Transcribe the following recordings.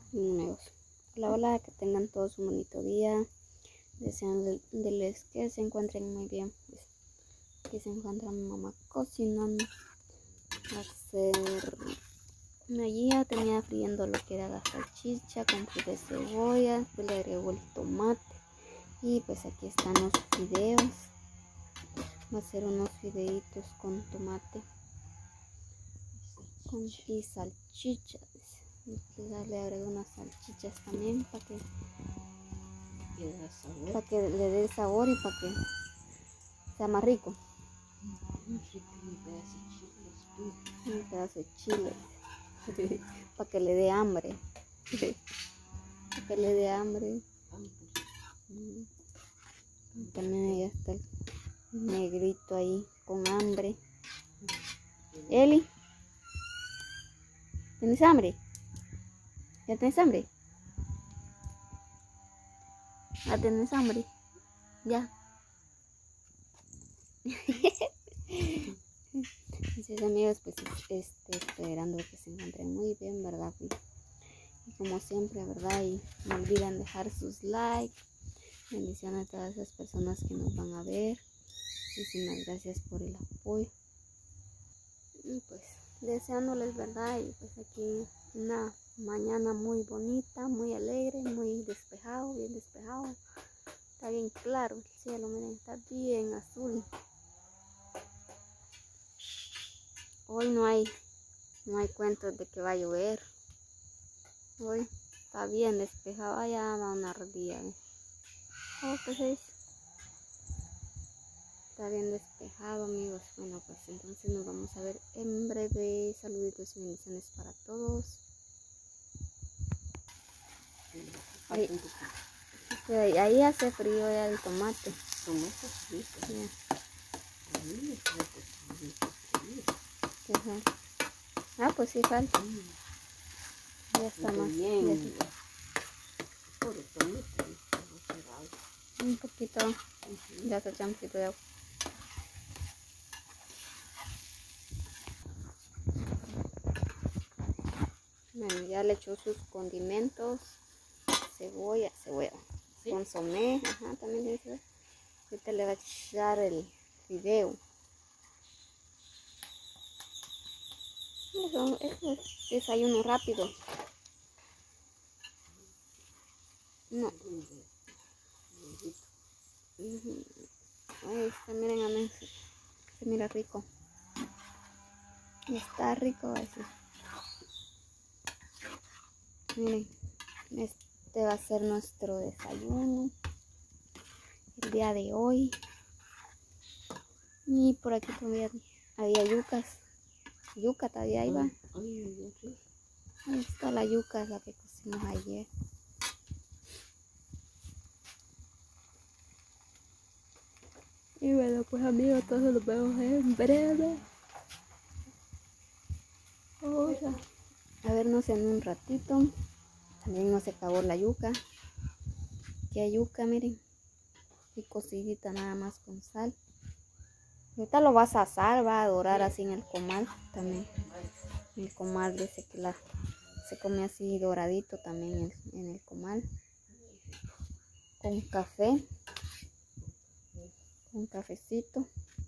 amigos. Hola, hola, que tengan todos un bonito día. Deseándoles que se encuentren muy bien. Pues, aquí se encuentra mi mamá cocinando. Va a hacer allí ya tenía friendo lo que era la salchicha con de cebolla. Después le agregó el tomate. Y pues aquí están los fideos. Va a hacer unos fideitos con tomate y salchichas. Le agrego unas salchichas también para que le dé sabor y para que sea más rico. Un pedazo de chile para que le dé hambre. Para que le dé hambre. También ya está el negrito ahí con hambre. Eli, ¿tienes hambre? ¿Ya tienes hambre? ¿Ya tienes hambre? Ya. Entonces, amigos, pues esperando que se encuentren muy bien, ¿verdad? Y como siempre, ¿verdad? Y no olviden dejar sus likes. Bendiciones a todas esas personas que nos van a ver. Muchísimas gracias por el apoyo. Y pues deseándoles, ¿verdad? Y pues aquí una mañana muy bonita, muy alegre, muy despejado, bien despejado. Está bien claro el cielo, miren, está bien azul. Hoy no hay cuentos de que va a llover. Hoy está bien despejado. Allá va una ardilla. Oh, pues está bien despejado, amigos. Bueno, pues entonces nos vamos a ver en breve. Saluditos y bendiciones para todos. Ahí hace frío ya el tomate. Ah, pues sí falta. Ya está más. Un poquito. Ya se echa un poquito de agua. Bueno, ya le echó sus condimentos. Cebolla. ¿Sí? Consomé. Ajá, también dice. Ahorita le va a echar el fideo. Eso es desayuno rápido. No. Ahí está, miren, a mí se mira rico. Está rico así. Miren, este va a ser nuestro desayuno el día de hoy. Y por aquí todavía había yucas. Yuca todavía iba. Ahí está la yuca, la que cocinamos ayer. Y bueno, pues amigos, todos nos vemos en breve. Vamos a vernos en un ratito. También nos acabó la yuca. Aquí hay yuca, miren. Y cocidita nada más con sal. Ahorita lo vas a asar, va a dorar así en el comal también. El comal dice que se come así doradito también en el comal. Con café. Un cafecito.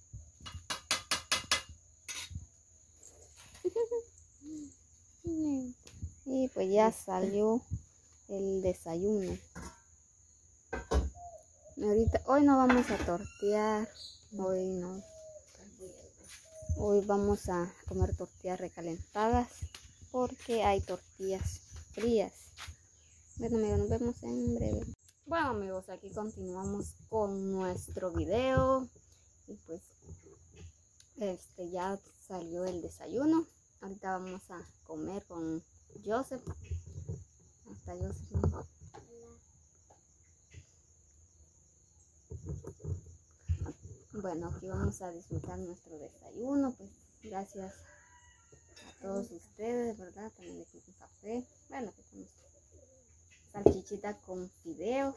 Y pues ya salió el desayuno. Ahorita, hoy no vamos a tortear. Hoy no. Hoy vamos a comer tortillas recalentadas porque hay tortillas frías. Bueno amigos, nos vemos en breve. Bueno amigos, aquí continuamos con nuestro video. Y pues ya salió el desayuno. Ahorita vamos a comer con Joseph. Hasta Joseph, ¿no? Bueno, aquí vamos a disfrutar nuestro desayuno. Pues gracias a todos ustedes, ¿verdad? También le puse café. Bueno, que tenemos salchichita con fideos.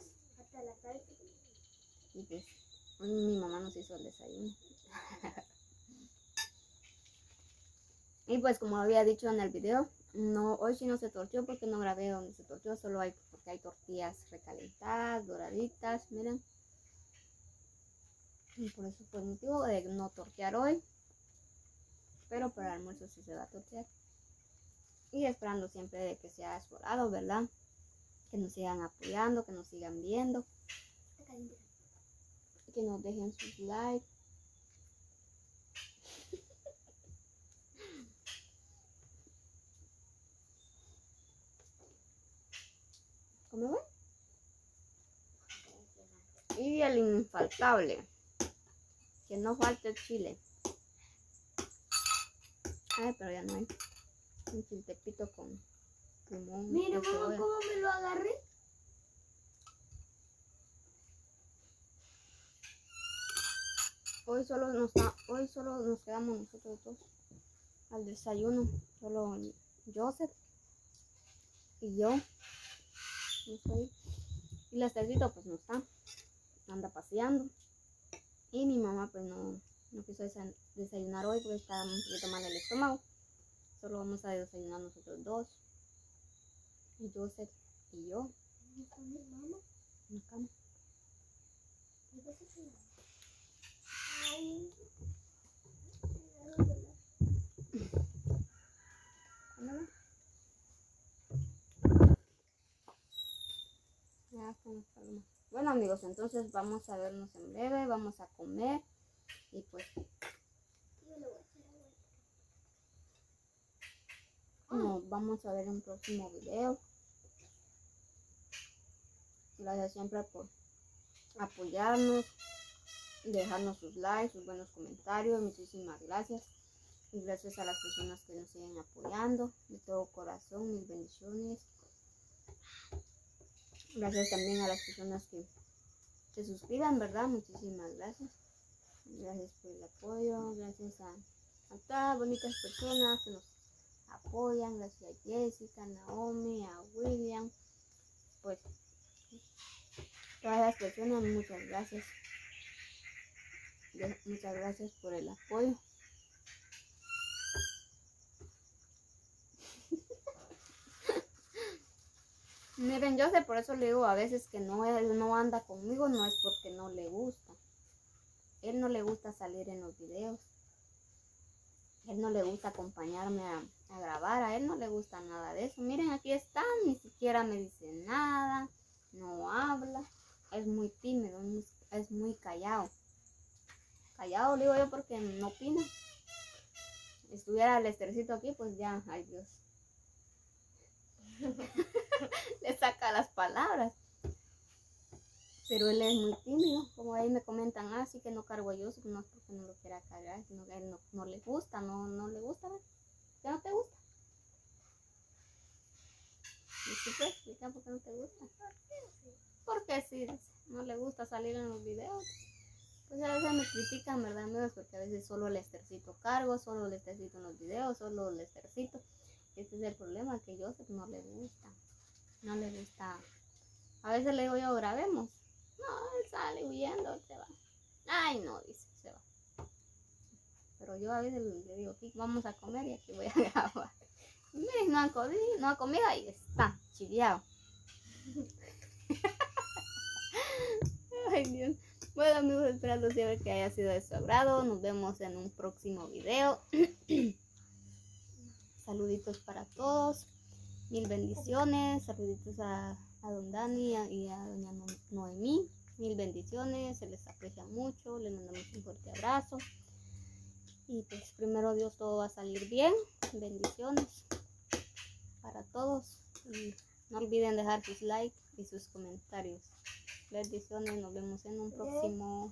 Y pues hoy mi mamá nos hizo el desayuno. Y pues como había dicho en el video, No, hoy sí no se torteó porque no grabé donde se torteó, solo hay porque hay tortillas recalentadas, doraditas, miren. Y por eso fue el motivo de no tortear hoy. Pero para el almuerzo sí se va a tortear. Y esperando siempre de que sea su lado, ¿verdad? Que nos sigan apoyando, que nos sigan viendo. Que nos dejen sus likes. ¿Cómo ven? Y el infaltable. Que no falte el chile. Ay, pero ya no hay. Un chiltepito con limón. Mira, mamá, cómo me lo agarré. Hoy solo nos quedamos nosotros dos al desayuno. Solo Joseph y yo. No estoy. Y la Estelcito pues no está. Anda paseando. Y mi mamá pues no quiso desayunar hoy porque está un poquito mal el estómago. Solo vamos a desayunar nosotros dos. Y Joseph y yo. ¿Dónde está mi mamá? En la cama. Ay. Ándale. Ya estamos calmados. Bueno amigos, entonces vamos a vernos en breve, vamos a comer y pues nos vamos a ver en un próximo video. Gracias siempre por apoyarnos, dejarnos sus likes, sus buenos comentarios, muchísimas gracias. Y gracias a las personas que nos siguen apoyando, de todo corazón, mil bendiciones. Gracias también a las personas que se suscriban, ¿verdad? Muchísimas gracias. Gracias por el apoyo, gracias a todas bonitas personas que nos apoyan, gracias a Jessica, a Naomi, a William, pues todas las personas, muchas gracias. Muchas gracias por el apoyo. Miren, yo sé, por eso le digo a veces que él no anda conmigo, no es porque no le gusta. Él no le gusta salir en los videos. Él no le gusta acompañarme a grabar, a él no le gusta nada de eso. Miren, aquí está, ni siquiera me dice nada, no habla, es muy tímido, es muy callado. Callado, digo yo, porque no opina. Estuviera el Estercito aquí, pues ya, ay Dios. Le saca las palabras. Pero él es muy tímido, como ahí me comentan, así que no cargo yo, no es porque no lo quiera cargar, sino que a él no le gusta, no le gusta, ¿verdad? ¿Qué no te gusta? ¿Y tú puedes explicar por qué no te gusta? Porque sí, no le gusta salir en los videos. Pues a veces me critican, ¿verdad, amigos? Porque a veces solo el Estercito cargo, solo el Estercito en los videos, solo el Estercito. Este es el problema, que Joseph no le gusta. No le gusta. A veces le digo yo, grabemos. No, él sale huyendo, se va. Ay, no, dice, se va. Pero yo a veces le digo, aquí vamos a comer y aquí voy a grabar. Y miren, no ha comido, ahí está, chiviado. Ay, Dios. Bueno, amigos, esperando siempre que haya sido de su agrado. Nos vemos en un próximo video. Saluditos para todos. Mil bendiciones. Saluditos a don Dani y a doña Noemí. Mil bendiciones. Se les aprecia mucho. Les mandamos un fuerte abrazo. Y pues primero Dios, todo va a salir bien. Bendiciones para todos. Y no olviden dejar sus likes y sus comentarios. Bendiciones, nos vemos en un próximo.